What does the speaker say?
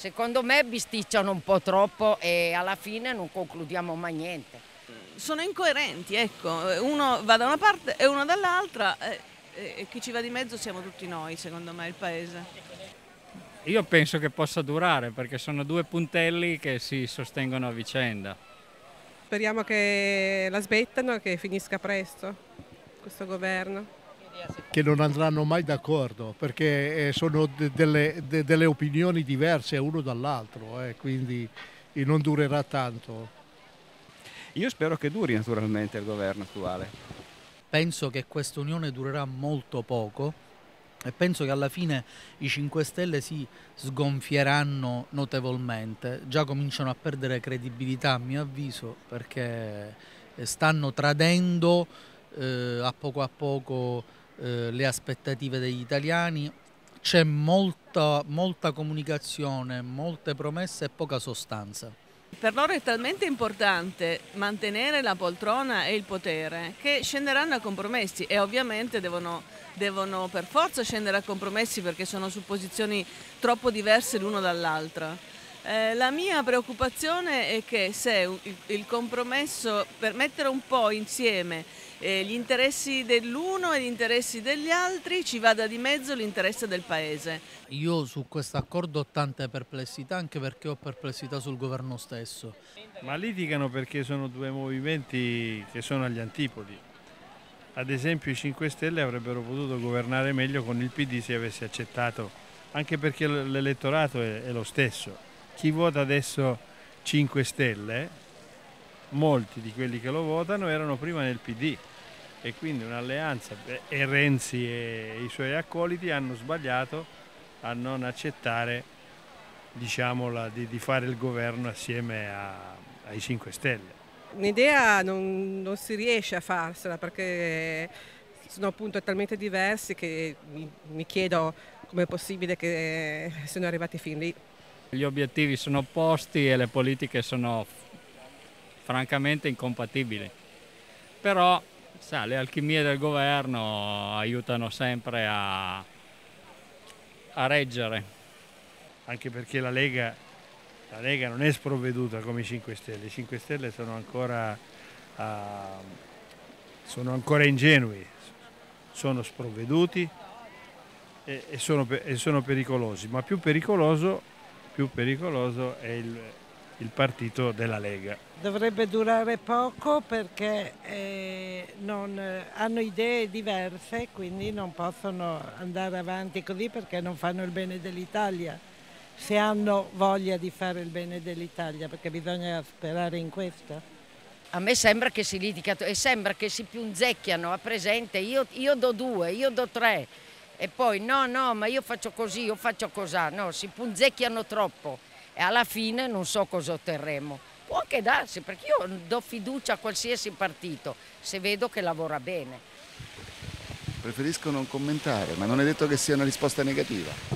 Secondo me bisticciano un po' troppo e alla fine non concludiamo mai niente. Sono incoerenti, ecco, uno va da una parte e uno dall'altra e chi ci va di mezzo siamo tutti noi, secondo me, il paese. Io penso che possa durare perché sono due puntelli che si sostengono a vicenda. Speriamo che la smettano e che finisca presto questo governo. Che non andranno mai d'accordo perché sono delle opinioni diverse uno dall'altro, quindi non durerà tanto. Io spero che duri naturalmente il governo attuale. Penso che questa unione durerà molto poco e penso che alla fine i 5 Stelle si sgonfieranno notevolmente. Già cominciano a perdere credibilità a mio avviso perché stanno tradendo a poco le aspettative degli italiani. C'è molta comunicazione, molte promesse e poca sostanza. Per loro è talmente importante mantenere la poltrona e il potere che scenderanno a compromessi e ovviamente devono per forza scendere a compromessi perché sono su posizioni troppo diverse l'uno dall'altra. La mia preoccupazione è che se il compromesso, per mettere un po' insieme gli interessi dell'uno e gli interessi degli altri, ci vada di mezzo l'interesse del Paese. Io su questo accordo ho tante perplessità, anche perché ho perplessità sul governo stesso. Ma litigano perché sono due movimenti che sono agli antipodi. Ad esempio i 5 Stelle avrebbero potuto governare meglio con il PD se avesse accettato, anche perché l'elettorato è lo stesso. Chi vota adesso 5 Stelle, molti di quelli che lo votano erano prima nel PD e quindi un'alleanza, e Renzi e i suoi accoliti hanno sbagliato a non accettare, diciamola, di fare il governo assieme ai 5 Stelle. Un'idea non si riesce a farsela perché sono appunto talmente diversi che mi chiedo come è possibile che siano arrivati fin lì. Gli obiettivi sono opposti e le politiche sono francamente incompatibili. Però le alchimie del governo aiutano sempre a reggere. Anche perché la Lega non è sprovveduta come i 5 Stelle. I 5 Stelle sono ancora ingenui, sono sprovveduti e sono pericolosi, ma più pericoloso è il partito della Lega. Dovrebbe durare poco perché hanno idee diverse, quindi non possono andare avanti così perché non fanno il bene dell'Italia. Se hanno voglia di fare il bene dell'Italia, perché bisogna sperare in questo. A me sembra che si litiga e sembra che si punzecchiano a presente, io do 2, io do 3 e poi no, ma io faccio così, io faccio cosà, no, si punzecchiano troppo e alla fine non so cosa otterremo. Può anche darsi, perché io do fiducia a qualsiasi partito se vedo che lavora bene. Preferisco non commentare, ma non è detto che sia una risposta negativa.